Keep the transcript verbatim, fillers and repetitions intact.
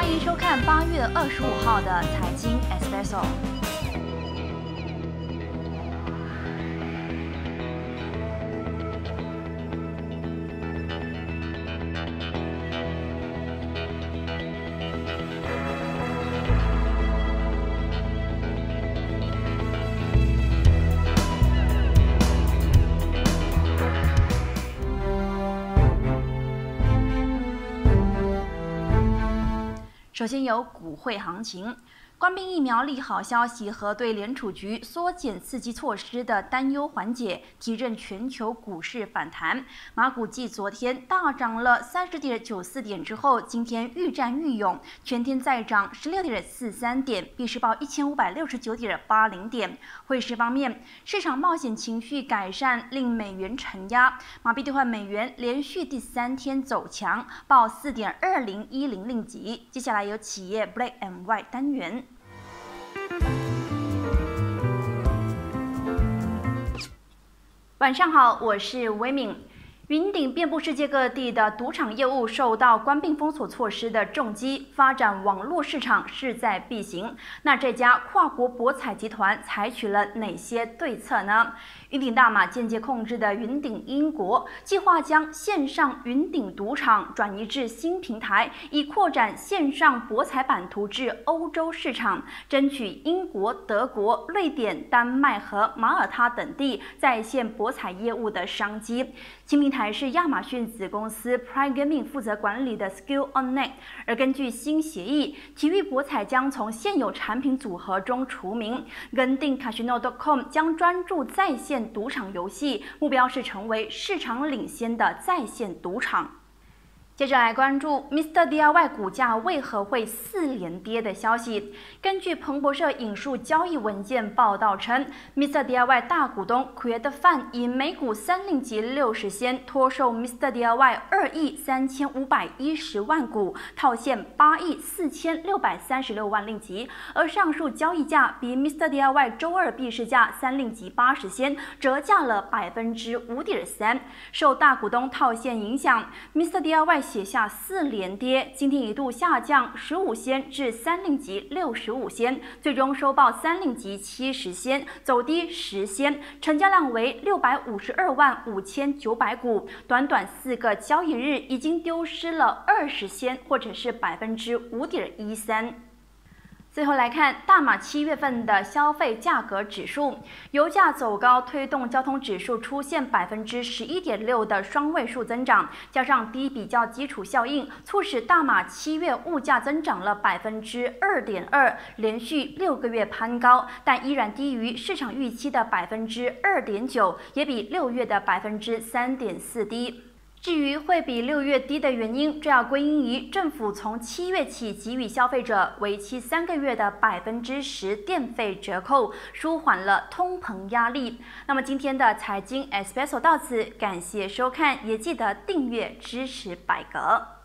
欢迎收看八月二十五号的财经 Espresso。首先有股汇行情。官兵疫苗利好消息和对联储局缩减刺激措施的担忧缓解，提振全球股市反弹。马股继昨天大涨了三十点九四点之后，今天愈战愈勇，全天再涨十六点四三点，闭市报一千五百六十九点八零点。汇市方面，市场冒险情绪改善，令美元承压，马币兑换美元连续第三天走强，报四点二零一零令吉。接下来有企业 Black and White 单元。晚上好，我是威敏。云顶遍布世界各地的赌场业务受到关闭封锁措施的重击，发展网络市场势在必行。那这家跨国博彩集团采取了哪些对策呢？云顶大马间接控制的云顶英国计划将线上云顶赌场转移至新平台，以扩展线上博彩版图至欧洲市场，争取英国、德国、瑞典、丹麦和马耳他等地在线博彩业务的商机。新平台是亚马逊子公司 Prime Gaming 负责管理的 Skill On Net， 而根据新协议，体育博彩将从现有产品组合中除名，跟定 Casino 点 com 将专注在线赌场游戏，目标是成为市场领先的在线赌场。接着来关注 Mister D I Y 股价为何会四连跌的消息。根据彭博社引述交易文件报道称 ，Mister D I Y 大股东 Create Fund 以每股三令吉六十仙托售 Mister D I Y 二亿三千五百一十万股，套现八亿四千六百三十六万令吉，而上述交易价比 Mister D I Y 周二闭市价三令吉八十仙折价了百分之五点三。受大股东套现影响 ，Mister D I Y写下四连跌，今天一度下降十五仙至三令吉六十五仙，最终收报三令吉七十仙，走低十仙，成交量为六百五十二万五千九百股，短短四个交易日已经丢失了二十仙，或者是百分之五点一三。最后来看大马七月份的消费价格指数，油价走高推动交通指数出现百分之十一点六的双位数增长，加上低比较基础效应，促使大马七月物价增长了百分之二点二，连续六个月攀高，但依然低于市场预期的百分之二点九，也比六月的百分之三点四低。至于会比六月低的原因，这要归因于政府从七月起给予消费者为期三个月的百分之十电费折扣，舒缓了通膨压力。那么今天的财经 Espresso 到此，感谢收看，也记得订阅支持百格。